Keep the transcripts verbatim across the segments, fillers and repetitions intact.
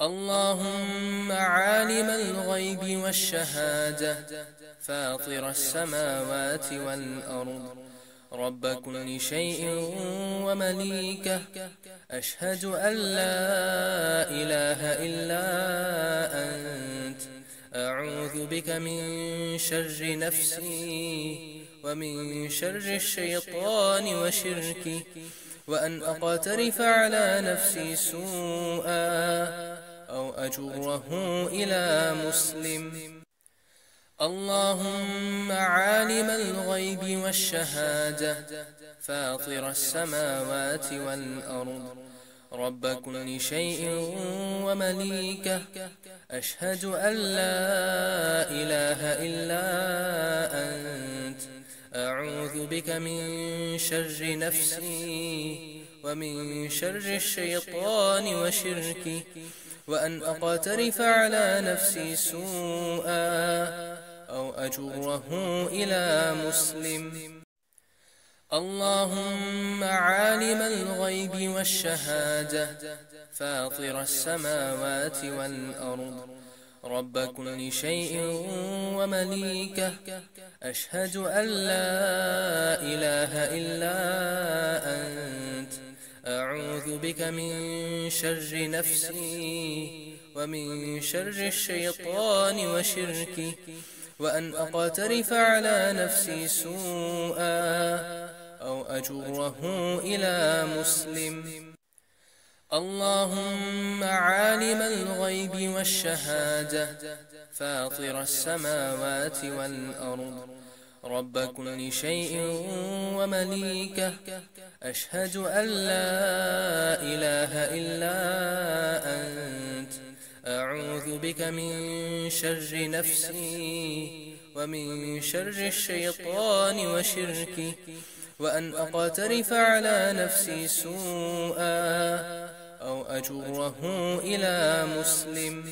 اللهم عالم الغيب والشهادة فاطر السماوات والأرض رب كل شيء ومليكه، أشهد أن لا إله إلا أنت، أعوذ بك من شر نفسي ومن شر الشيطان وشركه، وأن أقترف على نفسي سوءا أو أجره إلى مسلم. اللهم عالم الغيب والشهادة فاطر السماوات والأرض رب كل شيء ومليكه، أشهد أن لا إله إلا أنت، أعوذ بك من شر نفسي ومن شر الشيطان وشركه، وأن أقترف على نفسي سوءا أو أجره إلى مسلم. اللهم عالم الغيب والشهادة فاطر السماوات والأرض رب كل شيء ومليكه، أشهد أن لا إله إلا أنت، أعوذ بك من شر نفسي ومن شر الشيطان وشركه، وأن أقترف على نفسي سوءا أو أجره إلى مسلم. اللهم عالم الغيب والشهادة فاطر السماوات والأرض رب كل شيء ومليكه، أشهد أن لا إله إلا أنت، أعوذ بك من شر نفسي ومن شر الشيطان وشركه، وأن أقترف على نفسي سوءا أو أجره إلى مسلم.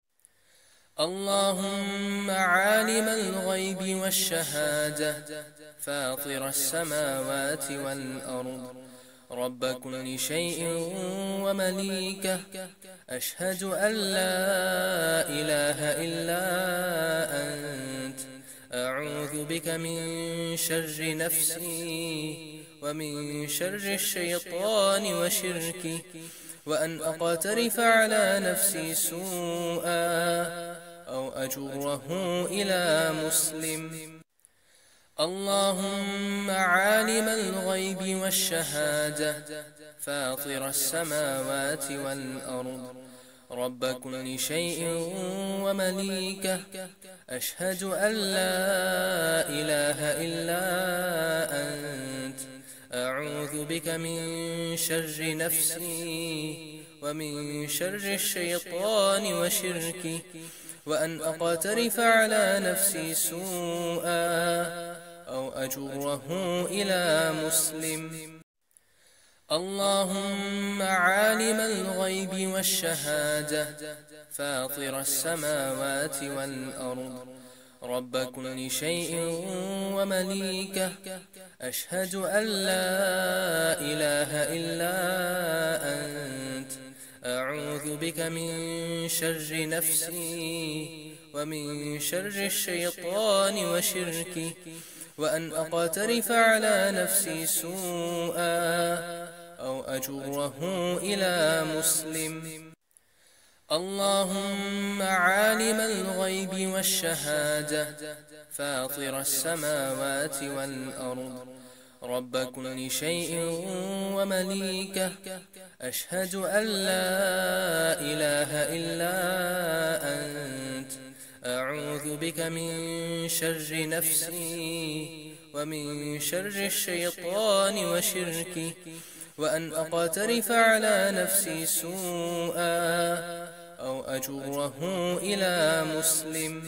اللهم عالم الغيب والشهادة فاطر السماوات والأرض رب كل شيء ومليكه، أشهد أن لا إله إلا أنت، أعوذ بك من شر نفسي ومن شر الشيطان وشركه، وأن أقترف على نفسي سوءا أو أجره إلى مسلم. اللهم عالم الغيب والشهادة فاطر السماوات والأرض رب كل شيء ومليكه، أشهد أن لا إله إلا أنت، أعوذ بك من شر نفسي ومن شر الشيطان وشركه، وأن أقترف على نفسي سوءا أو أجره إلى مسلم. اللهم عالم الغيب والشهادة فاطر السماوات والأرض رب كل شيء ومليكه، أشهد أن لا إله إلا أنت، أعوذ بك من شر نفسي ومن شر الشيطان وشركه، وأن أقترف على نفسي سوءا أو أجره إلى مسلم. اللهم عالم الغيب والشهادة فاطر السماوات والأرض رب كل شيء ومليكه، أشهد أن لا إله إلا أنت، أعوذ بك من شر نفسي ومن شر الشيطان وشركه، وأن أقترف على نفسي سوءا أو أجره إلى مسلم.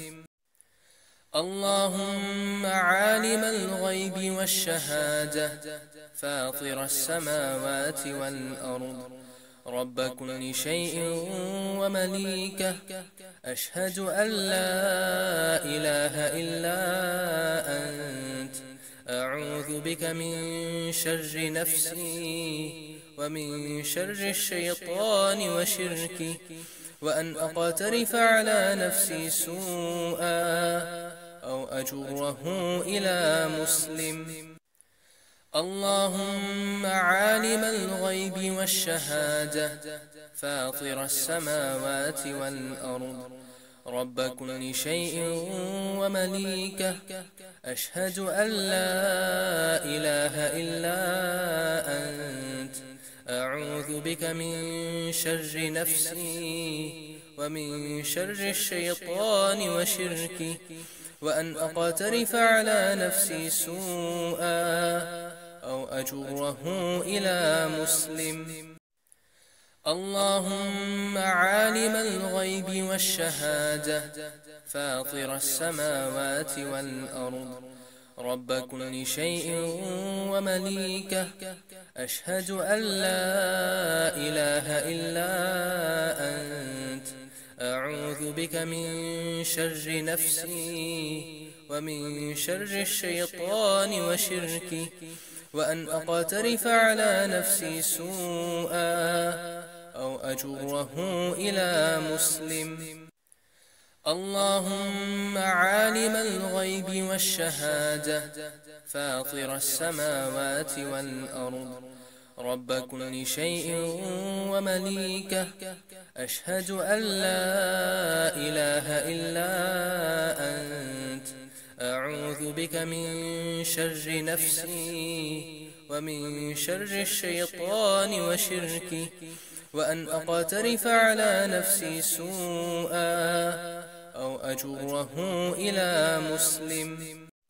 اللهم عالم الغيب والشهادة فاطر السماوات والأرض رب كل شيء ومليكه، أشهد أن لا إله إلا أنت، أعوذ بك من شر نفسي ومن شر الشيطان وشركه، وأن أقترف على نفسي سوءا أو أجره إلى مسلم. اللهم عالم الغيب والشهادة فاطر السماوات والأرض رب كل شيء ومليكه، أشهد أن لا إله إلا أنت، أعوذ بك من شر نفسي ومن شر الشيطان وشركه، وأن أقترف على نفسي سوءا أو أجره إلى مسلم. اللهم عالم الغيب والشهادة فاطر السماوات والأرض رب كل شيء ومليكه، أشهد أن لا إله إلا أنت، أعوذ بك من شر نفسي ومن شر الشيطان وشركه، وأن أقترف على نفسي سوءا أو أجره إلى مسلم. اللهم عالم الغيب والشهادة فاطر السماوات والأرض رب كل شيء ومليكه، أشهد أن لا إله إلا أنت، أعوذ بك من شر نفسي ومن شر الشيطان وشركه، وأن أقترف على نفسي سوءا أو أجره إلى مسلم.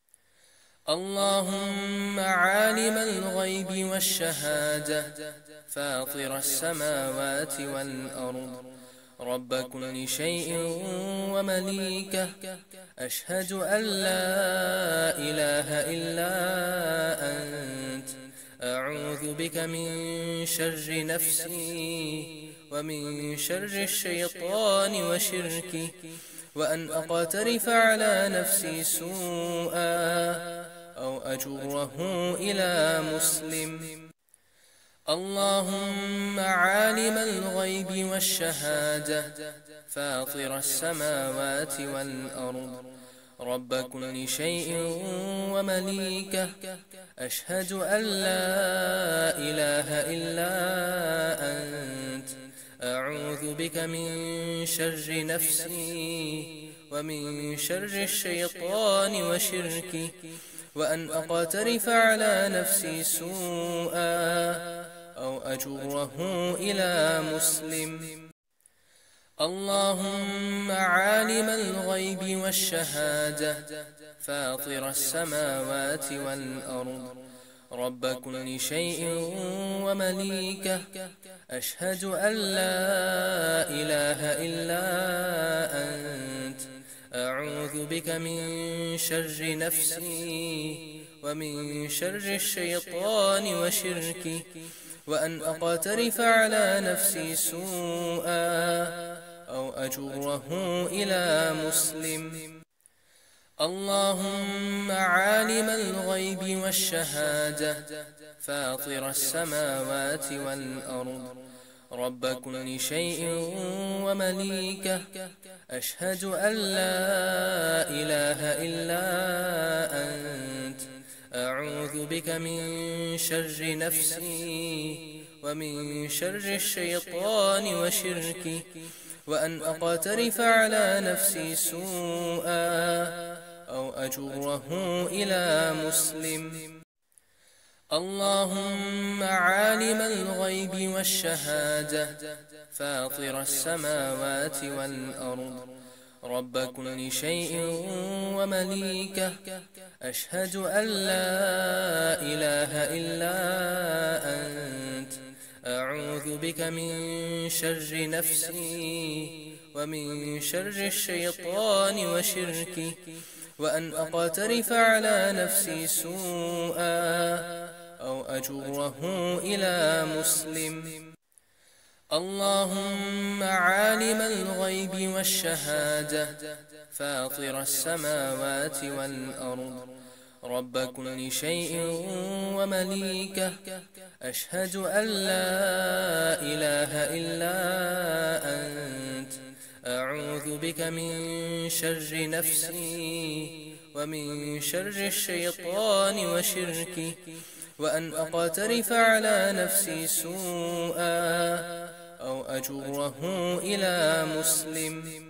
اللهم عالم الغيب والشهادة فاطر السماوات والأرض رب كل شيء ومليكه، أشهد أن لا إله إلا أنت، أعوذ بك من شر نفسي ومن شر الشيطان وشركه، وأن أقترف على نفسي سوءا أو أجره إلى مسلم. اللهم عالم الغيب والشهادة فاطر السماوات والأرض رب كل شيء ومليكه، أشهد أن لا إله إلا أنت، أعوذ بك من شر نفسي ومن شر الشيطان وشركه، وأن أقترف على نفسي سوءا أو أجره إلى مسلم. اللهم عالم الغيب والشهادة فاطر السماوات والأرض رب كل شيء ومليكه، أشهد أن لا إله إلا أنت، أعوذ بك من شر نفسي ومن شر الشيطان وشركه، وأن أقترف على نفسي سوءا أو أجره إلى مسلم. اللهم عالم الغيب والشهادة فاطر السماوات والأرض رب كل شيء ومليكه، أشهد أن لا إله إلا أنت، أعوذ بك من شر نفسي ومن شر الشيطان وشركه، وأن أقترف على نفسي سوءا أو أجره إلى مسلم. اللهم عالم الغيب والشهادة فاطر السماوات والأرض رب كل شيء ومليكه، أشهد أن لا إله إلا أنت، أعوذ بك من شر نفسي ومن شر الشيطان وشركه، وأن أقترف على نفسي سوءا أو أجره إلى مسلم. اللهم عالم الغيب والشهادة فاطر السماوات والأرض رب كل شيء ومليكه، أشهد أن لا إله إلا أنت، بك من شر نفسي ومن شر الشيطان وشركه، وأن أقترف على نفسي سوءا أو أجره إلى مسلم.